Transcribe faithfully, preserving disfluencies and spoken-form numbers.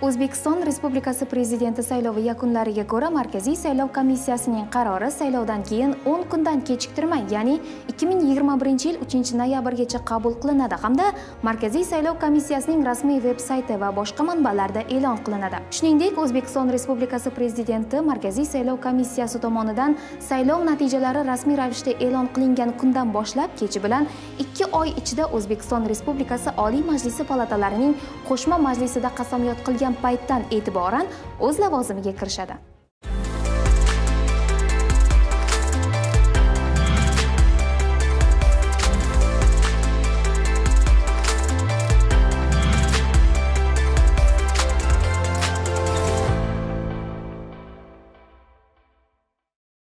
O'zbekiston Respublikasi Prezidenti saylovi yakunlariga ko'ra Markaziy saylov komissiyasining qarori saylovdan keyin o'n kundan kechiktirmay, ya'ni ikki ming yigirma birinchi yil uchinchi noyabrgacha qabul qilinadi hamda Markaziy saylov komissiyasining rasmiy veb-sayti va boshqa manbalarda e'lon qilinadi. Shuningdek, O'zbekiston Respublikasi Prezidenti Markaziy saylov komissiyasi tomonidan saylov natijalari rasmiy ravishda e'lon qilingan kundan boshlab kechi bilan ikki oy ichida O'zbekiston Respublikasi Oliy Majlisi palatalarining qo'shma majlisida qasamyod qilgan paytdan e'tiboran o'z lavozimiga kirishadi.